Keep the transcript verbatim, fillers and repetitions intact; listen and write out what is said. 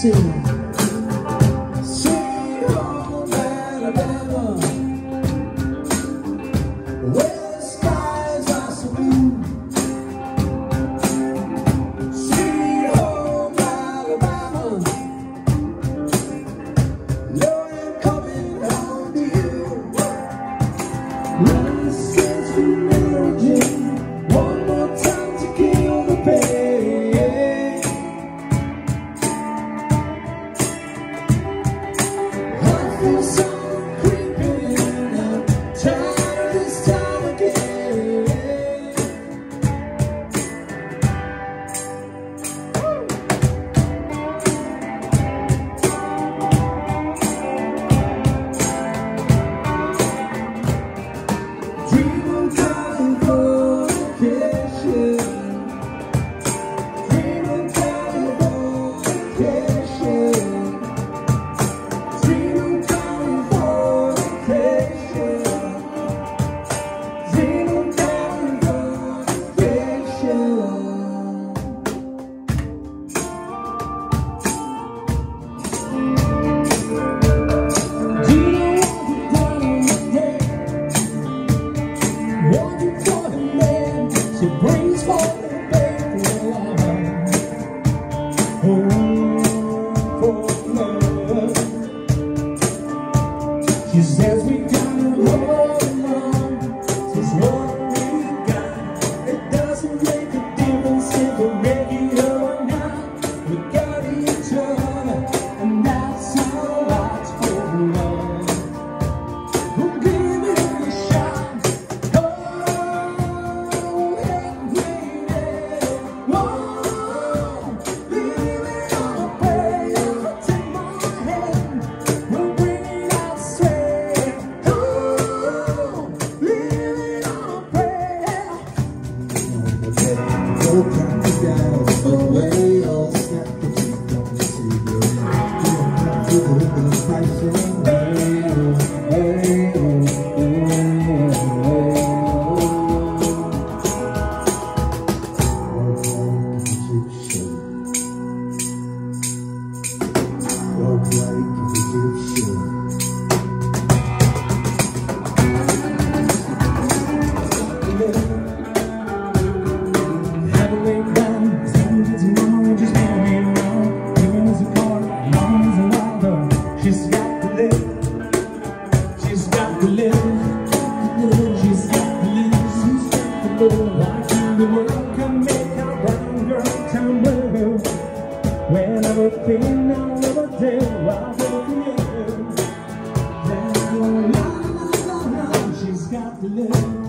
Sing. Sweet home Alabama, where the skies are so blue. Sweet home Alabama, Lord, I'm coming home to you. Let's dance to melody one more time to kill the pain. Sun creeping up, tired this time again. Dream of coming for vacation. Dream of coming for vacation. Dream of coming for vacation. Dream of coming for vacation. Do you want to die wanting for the man she brings for the baby love. Oh, for love. She says we gotta hold on. Says what we got, it doesn't make a difference if we're regular or not. We got each other, and that's our rights for love. We'll give it a shot. Oh, and wait, whoa, leave it on a prayer. Take my hand, we'll bring it out straight. Oh, leave it on a prayer. Go count the guys away, all snap the cheek, don't see you. Don't count to the windows, pricing. Hey, oh, walk like an Egyptian. Have a lay down, stand with your mama, just moving me around. Giving us a car, mom is a rider. She's got to live, she's got to live, she's got to live, she's got to live. Like in the world can make our brown girl town blue. When everything I'll never do, I'll go for you. Then go la la la la, she's got to live.